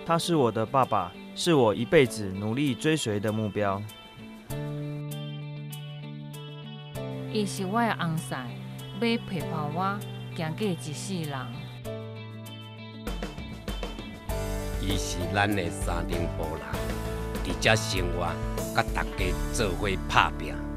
他是我的爸爸，是我一辈子努力追随的目标。 伊是我的翁婿，要陪伴我行过一世人。 伊是咱的三零波人，伫遮生活，甲大家做伙打拼。